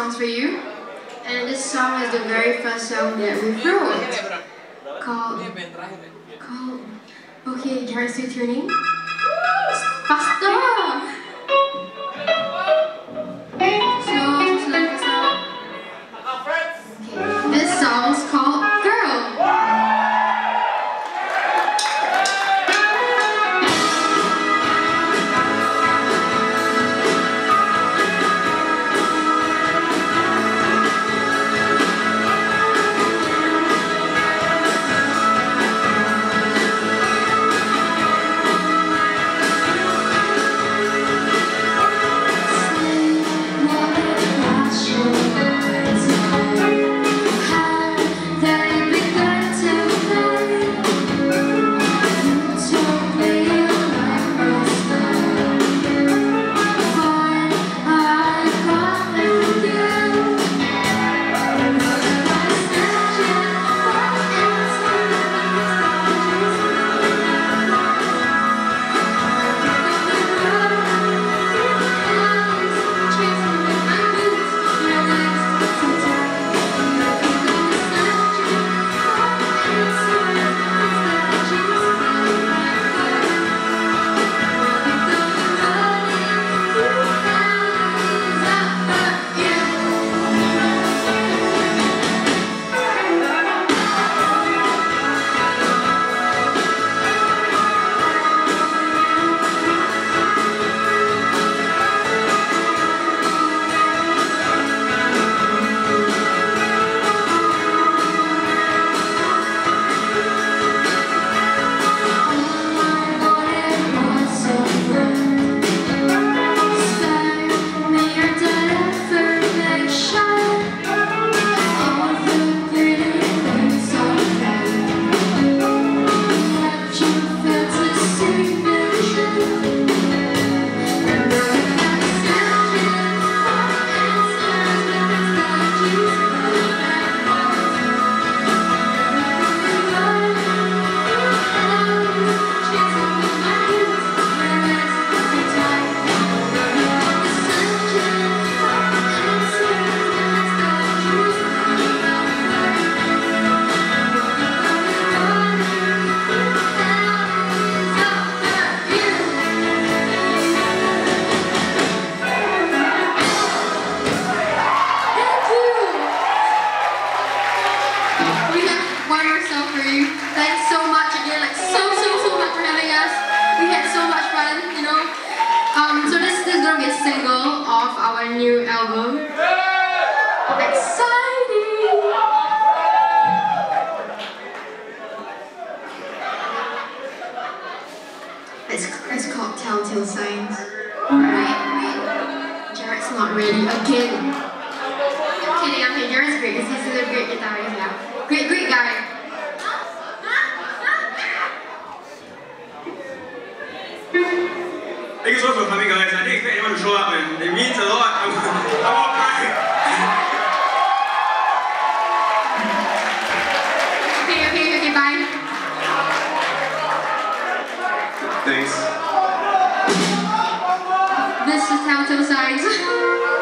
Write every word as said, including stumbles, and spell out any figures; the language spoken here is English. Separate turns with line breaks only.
songs for you. And this song is the very first song that we wrote. Called... Called... Okay, Jared, still tuning? Faster! Slow, slow, faster. Okay, this song's called Girl. Thanks so much again, like so so so much for having us. We had so much fun, you know. Um, so this, this is gonna be a single of our new album. Exciting! It's it's called Telltale Signs. Wait, wait. Jared's not ready again. I'm kidding, I'm kidding. Jared's great because he's a great guitarist now. Great, great guy.
Thank you so much for coming, guys. I didn't expect anyone to show up, man. It means a lot. I'm, I'm all crying.
Okay, okay, okay, bye.
Thanks.
This is Telltale Signs.